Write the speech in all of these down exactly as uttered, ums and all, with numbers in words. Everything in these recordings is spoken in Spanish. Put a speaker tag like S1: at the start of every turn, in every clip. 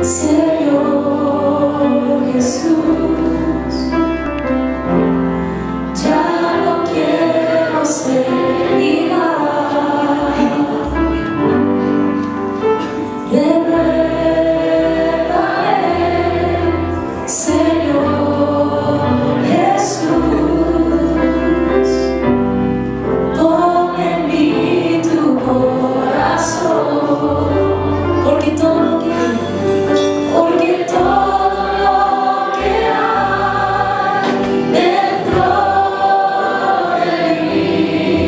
S1: Señor Jesús, ya no quiero ser igual. Renuévame, Señor Jesús, pon en mí tu corazón, porque todo lo que Porque todo lo que hay dentro de mí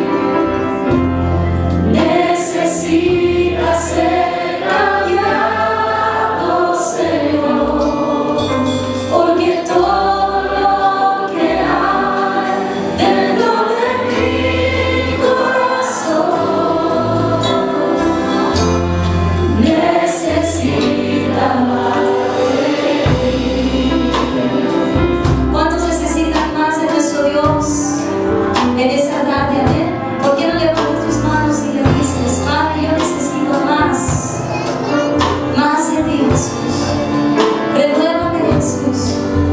S1: necesita ser cambiado, Señor. Porque todo lo que hay dentro de mi corazón necesita más de ti. ¿Cuántos necesitan más de nuestro Dios en esta tarde? Amén. ¿Por qué no levantas tus manos y le dices: Padre, yo necesito más, más de ti, Jesús? Renuévame, Jesús.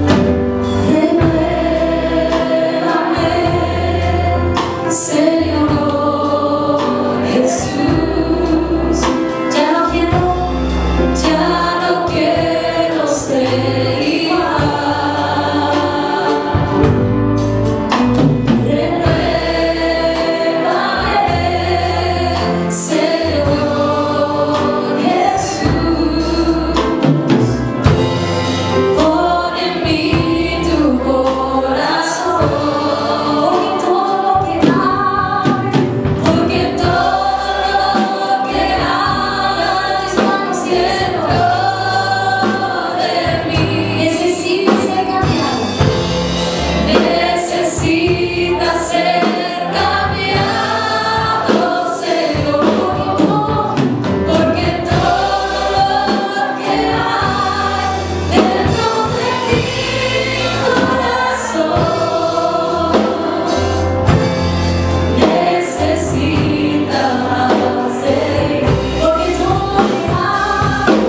S1: Renuévame, Señor Jesús. Ya no quiero Ya no quiero ser igual. Renuévame, Señor Jesús. Pon en mí tu corazón, porque todo lo que hay, porque todo lo que hay, tus manos dentro de mí necesita ser cambiado, necesita ser cambiado, Señor, porque todo lo que hay dentro de mi corazón necesita más de ti, porque todo lo que hay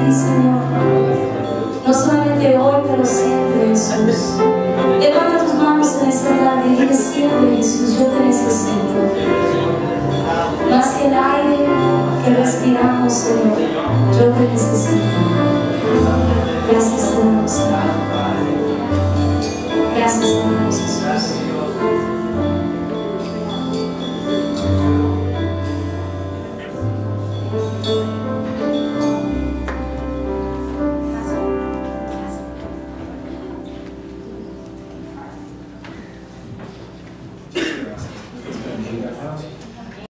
S1: ti, Señor. No solamente hoy, pero siempre, Jesús. Levanta tus manos en esta tarde y dile siempre, Jesús, yo te necesito. Más que el aire que respiramos, Señor, yo te necesito. Gracias, te damos, Señor. Gracias, te damos, Jesús. Thank you.